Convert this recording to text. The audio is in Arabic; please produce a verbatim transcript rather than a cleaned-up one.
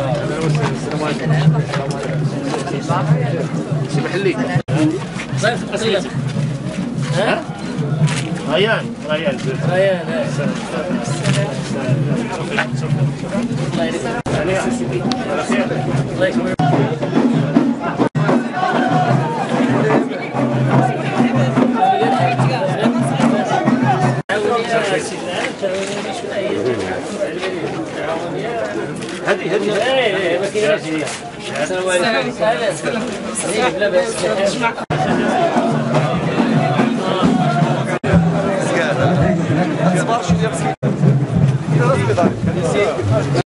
سي محلي صيف قصير. ها؟ ريان ريان ريان الله يكرمك. هذه هذه ايه ما كايناش هي. السلام عليكم. لا باس. Zbarszy jak